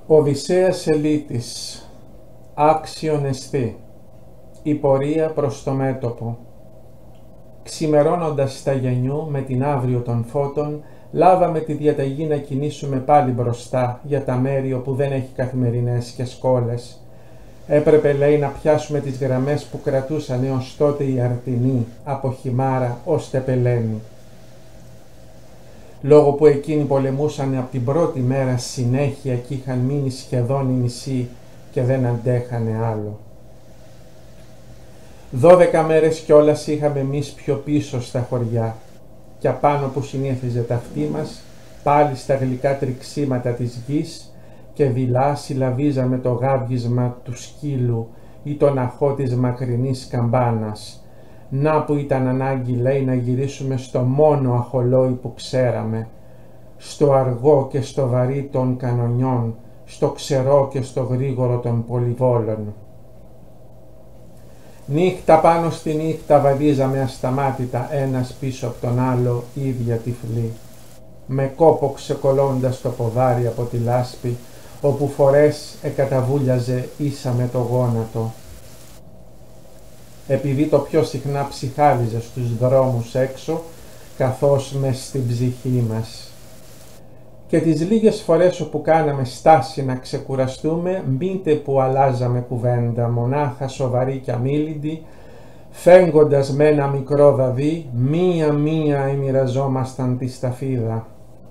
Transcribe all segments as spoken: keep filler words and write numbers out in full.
Οδυσσέας Ελύτης, άξιον εσθή, η πορεία προς το μέτωπο. Ξημερώνοντας στα γενιού με την αύριο των φώτων, λάβαμε τη διαταγή να κινήσουμε πάλι μπροστά για τα μέρη όπου δεν έχει καθημερινές και σκόλες. Έπρεπε, λέει, να πιάσουμε τις γραμμές που κρατούσαν έως τότε οι Αρτινοί, από Χιμάρα ως Τεπελένη. Λόγω που εκείνοι πολεμούσαν από την πρώτη μέρα συνέχεια και είχαν μείνει σχεδόν οι μισοί και δεν αντέχανε άλλο. Δώδεκα μέρες κιόλας είχαμε εμείς πιο πίσω στα χωριά και απάνω που συνήθιζε ταυτή μας, πάλι στα γλυκά τριξίματα της γης και δειλά συλλαβίζαμε το γάβγισμα του σκύλου ή τον αχώ της μακρινής καμπάνας. Να που ήταν ανάγκη, λέει, να γυρίσουμε στο μόνο αχολόι που ξέραμε, στο αργό και στο βαρύ των κανονιών, στο ξερό και στο γρήγορο των πολυβόλων. Νύχτα πάνω στη νύχτα βαδίζαμε ασταμάτητα ένας πίσω από τον άλλο ίδια τυφλή, με κόπο ξεκολλώντας το ποδάρι από τη λάσπη, όπου φορές εκαταβούλιαζε ίσα με το γόνατο. Επειδή το πιο συχνά ψυχάλιζε στους δρόμους έξω, καθώς μες στην ψυχή μας. Και τις λίγες φορές όπου κάναμε στάση να ξεκουραστούμε, μήτε που αλλάζαμε κουβέντα, μονάχα σοβαρή και αμίλητη, φέγγοντας με ένα μικρό δαδί, μία-μία εμοιραζόμασταν τη σταφίδα.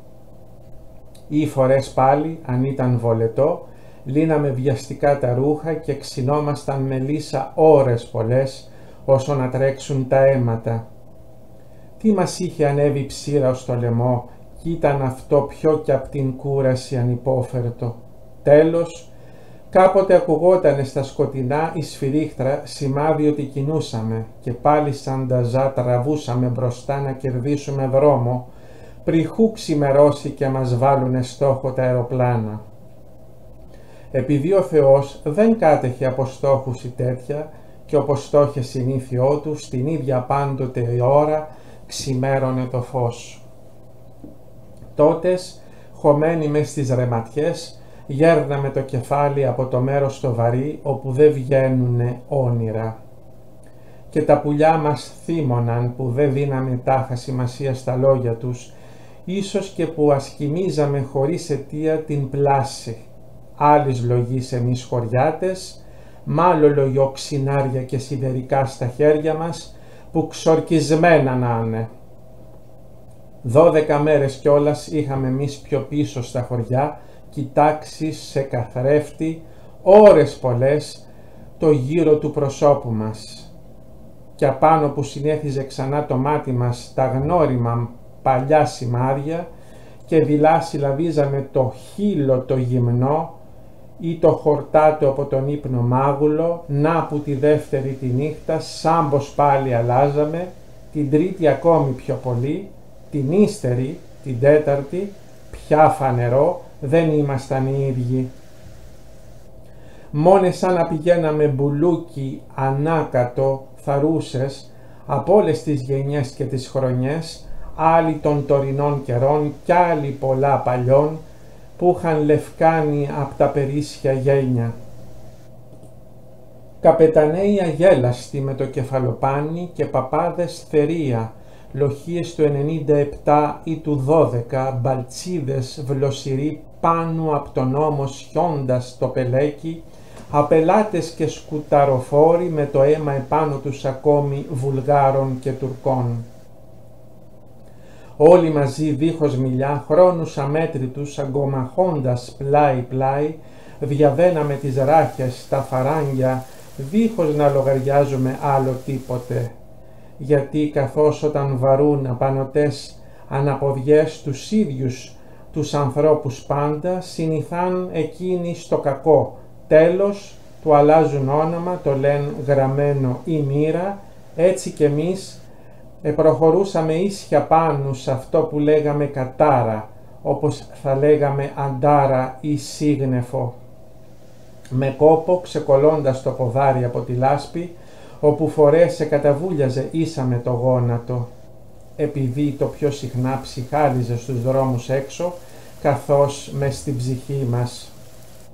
Ή φορές πάλι, αν ήταν βολετό, λύναμε βιαστικά τα ρούχα και ξυνόμασταν με λύσα ώρες πολλές, όσο να τρέξουν τα αίματα. Τι μας είχε ανέβει ψήρα στο λαιμό, κι ήταν αυτό πιο κι απ' την κούραση ανυπόφερτο. Τέλος, κάποτε ακουγότανε στα σκοτεινά η σφυρίχτρα σημάδι ότι κινούσαμε και πάλι σαν νταζά τραβούσαμε μπροστά να κερδίσουμε δρόμο, πριχού ξημερώσει και μας βάλουνε στόχο τα αεροπλάνα. Επειδή ο Θεός δεν κάτεχε από στόχους ή τέτοια και όπως το είχε συνήθειό του, στην ίδια πάντοτε η ώρα ξημέρωνε το φως. Τότες, χωμένοι μες στις ρεματιές, γέρναμε το κεφάλι από το μέρος το βαρύ όπου δεν βγαίνουνε όνειρα. Και τα πουλιά μας θύμωναν που δεν δίναμε τάχα σημασία στα λόγια τους, ίσως και που ασκημίζαμε χωρίς αιτία την πλάση. Άλλης λογής εμείς χωριάτες, μάλλον λογιό ξινάρια και σιδερικά στα χέρια μας, που ξορκισμένα να είναι. Δώδεκα μέρες κιόλας είχαμε εμείς πιο πίσω στα χωριά, κοιτάξεις σε καθρέφτη, ώρες πολλές, το γύρο του προσώπου μας. Και απάνω που συνέχιζε ξανά το μάτι μας τα γνώριμα παλιά σημάδια και δειλά συλλαβίζαμε το χείλο το γυμνό ή το χορτάτο από τον ύπνο μάγουλο, να που τη δεύτερη τη νύχτα σάμπος πάλι αλλάζαμε, την τρίτη ακόμη πιο πολύ, την ύστερη, την τέταρτη, πια φανερό, δεν ήμασταν οι ίδιοι. Μόνε σαν να πηγαίναμε μπουλούκι ανάκατο θαρούσες από όλες τις γενιές και τις χρονιές, άλλοι των τωρινών καιρών κι άλλοι πολλά παλιών, που είχαν λευκάνει απ' τα περίσσια γένια. Καπεταναίοι αγέλαστοι με το κεφαλοπάνι και παπάδες θερία, λοχίες του ενενήντα επτά ή του δώδεκα, μπαλτσίδες βλοσιροί πάνω απ' τον ώμο σιώντας το πελέκι, απελάτες και σκουταροφόροι με το αίμα επάνω τους ακόμη Βουλγάρων και Τουρκών. Όλοι μαζί δίχως μιλιά, χρόνους αμέτρητους αγκομαχώντας πλάι-πλάι, διαβαίναμε τις ράχες, τα φαράγγια, δίχως να λογαριάζουμε άλλο τίποτε. Γιατί καθώς όταν βαρούν απανωτές αναποδιές τους ίδιους τους ανθρώπους πάντα, συνηθάν εκείνοι στο κακό. Τέλος, του αλλάζουν όνομα, το λένε γραμμένο ή μοίρα, έτσι κι εμείς προχωρούσαμε ίσια πάνω σε αυτό που λέγαμε κατάρα, όπως θα λέγαμε αντάρα ή σύγνεφο. Με κόπο ξεκολλώντας το ποδάρι από τη λάσπη, όπου φορές εκαταβούλιαζε ίσα με το γόνατο, επειδή το πιο συχνά ψυχάλιζε στους δρόμους έξω, καθώς μες στην ψυχή μας.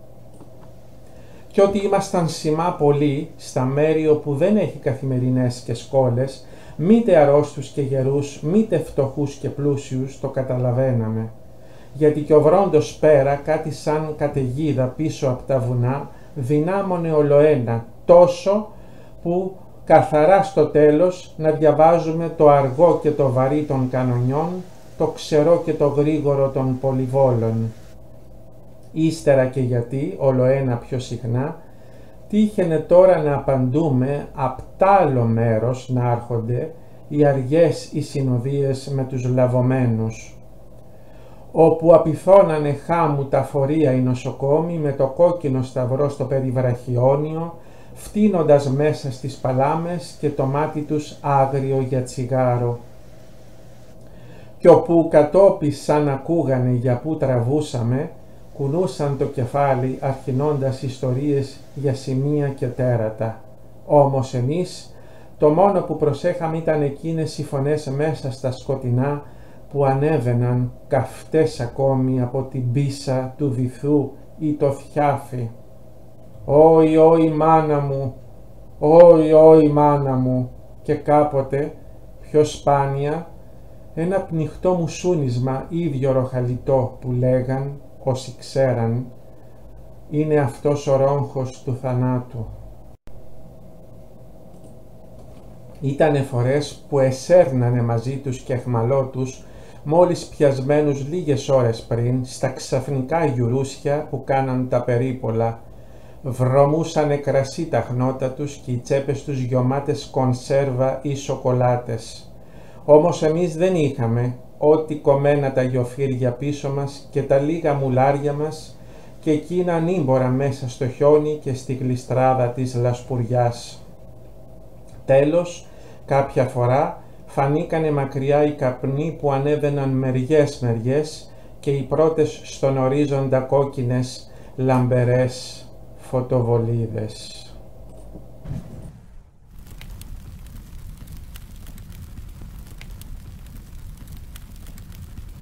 και ότι ήμασταν σημά πολλοί στα μέρη όπου δεν έχει καθημερινές και σκόλες, μήτε αρρώστους και γερούς, μήτε φτωχούς και πλούσιους, το καταλαβαίναμε. Γιατί κι ο βρόντος πέρα, κάτι σαν καταιγίδα πίσω από τα βουνά, δυνάμωνε ολοένα τόσο που καθαρά στο τέλος να διαβάζουμε το αργό και το βαρύ των κανονιών, το ξερό και το γρήγορο των πολυβόλων. Ύστερα και γιατί, ολοένα πιο συχνά, τύχαινε τώρα να απαντούμε απ' τ' άλλο μέρος να άρχονται οι αργές οι συνοδείες με τους λαβωμένους, όπου απειθώνανε χάμου τα φορεία οι νοσοκόμοι με το κόκκινο σταυρό στο περιβραχιόνιο, φτύνοντας μέσα στις παλάμες και το μάτι τους άγριο για τσιγάρο. Κι όπου κατόπις σαν ακούγανε για που τραβούσαμε, κουνούσαν το κεφάλι αρχινώντας ιστορίες για σημεία και τέρατα. Όμως εμείς το μόνο που προσέχαμε ήταν εκείνες οι φωνές μέσα στα σκοτεινά που ανέβαιναν καυτές ακόμη από την πίσα του βυθού ή το θιάφι. «Όι, όι μάνα μου, όι, όι μάνα μου» και κάποτε, πιο σπάνια, ένα πνιχτό μουσούνισμα ίδιο ροχαλιτό που λέγαν όσοι ξέραν, είναι αυτός ο ρόγχος του θανάτου. Ήτανε φορές που εσέρνανε μαζί τους και αιχμαλώτους μόλις πιασμένους λίγες ώρες πριν στα ξαφνικά γιουρούσια που κάναν τα περίπολα. Βρωμούσανε κρασί τα χνότα τους και οι τσέπες τους γιωμάτες κονσέρβα ή σοκολάτες. Όμως εμείς δεν είχαμε ό,τι κομμένα τα γιοφύρια πίσω μας και τα λίγα μουλάρια μας και εκείνα ανήμπορα μέσα στο χιόνι και στη γλιστράδα της λασπουριάς. Τέλος, κάποια φορά φανήκανε μακριά οι καπνοί που ανέβαιναν μεριές-μεριές και οι πρώτες στον ορίζοντα κόκκινες λαμπερές φωτοβολίδες.